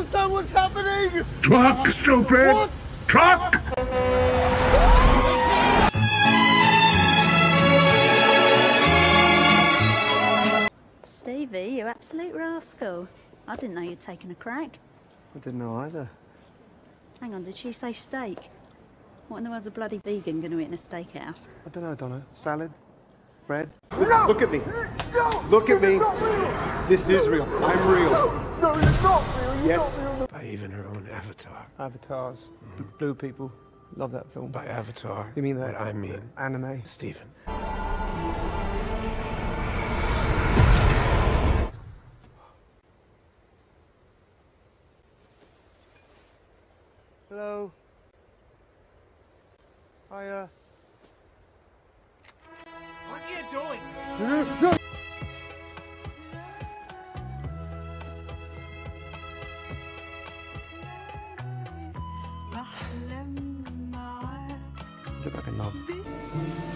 understand what's happening! Truck, stupid! What? Truck! Stevie, you absolute rascal. I didn't know you'd taken a crack. I didn't know either. Hang on, did she say steak? What in the world's a bloody vegan going to eat in a steakhouse? I don't know, Donna. Salad? Bread? No! Look at me. No! Look at me. Not real. This is real. I'm real. No, you're not real. You're Yes. not real. By even her own avatar. Avatars. Blue people. Love that film. By avatar. You mean that? What I mean. Anime. Stephen. Hello. Hiya. What are you doing? No! Look like a knob.